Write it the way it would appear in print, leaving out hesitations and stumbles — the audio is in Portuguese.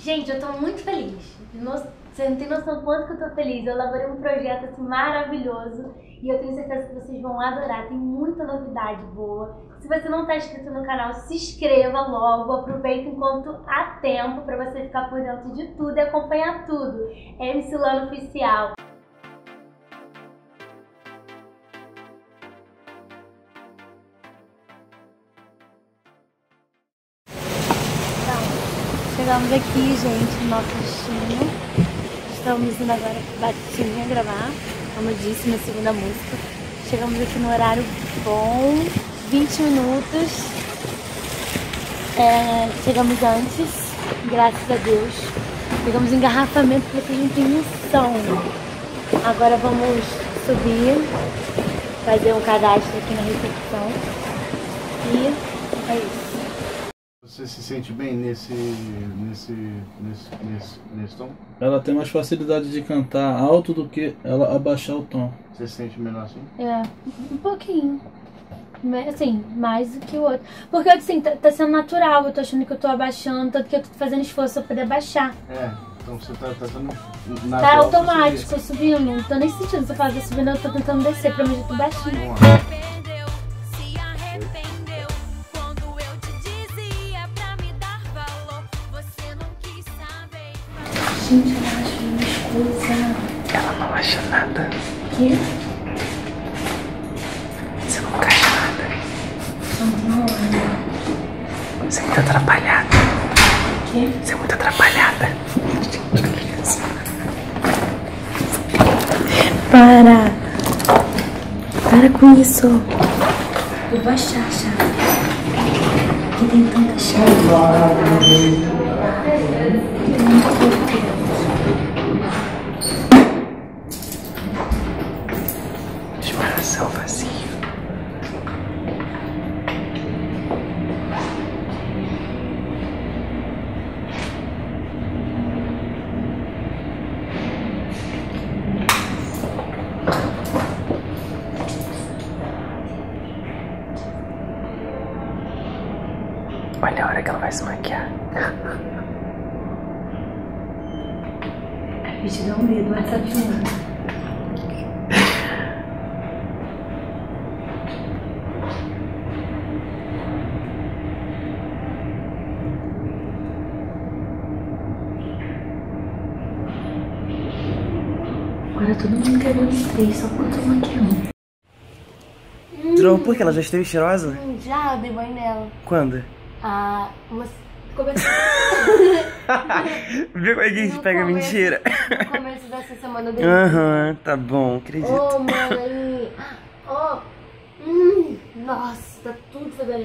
Gente, eu tô muito feliz. Você não tem noção do quanto que eu tô feliz. Eu elaborei um projeto assim maravilhoso e eu tenho certeza que vocês vão adorar. Tem muita novidade boa. Se você não tá inscrito no canal, se inscreva logo. Aproveita enquanto há tempo pra você ficar por dentro de tudo e acompanhar tudo. É MC Lana Oficial. Chegamos aqui, gente, no nosso destino. Estamos indo agora para Batinha gravar, como eu disse, na segunda música. Chegamos aqui no horário bom, 20 minutos. Chegamos antes, graças a Deus. Pegamos engarrafamento que vocês não têm noção. Agora vamos subir, fazer um cadastro aqui na recepção. E é isso. Você se sente bem nesse tom? Ela tem mais facilidade de cantar alto do que ela abaixar o tom. Você se sente melhor assim? É, um pouquinho. Assim, mais do que o outro. Porque, assim, tá sendo natural. Eu tô achando que eu tô abaixando, tanto que eu tô fazendo esforço pra poder abaixar. É, então você tá sendo natural. Tá automático, subindo. Não tô nem sentindo. Se eu falar subindo, eu tô tentando descer. Pra mim, eu tô baixinho. Vamos lá. Gente, eu acho uma coisa. Ela não acha nada. Quê? Você não acha nada. Não. Você é muito atrapalhada. Quê? Você é muito atrapalhada. Para com isso. Vou baixar a chave. Aqui tem tanta chave. Coração vazio. Olha a hora que ela vai se maquiar. A gente dá um medo, mas tá filmando. Agora todo mundo quer ver os três, só porque eu tô maquiando. Droga, por que ela já esteve cheirosa? Já dei banho nela. Quando? Você começou. Viu como é que a gente pega mentira? No começo dessa semana do. Aham, tá bom, acredito. Oh, mano, aí. Nossa, tá tudo fedorento.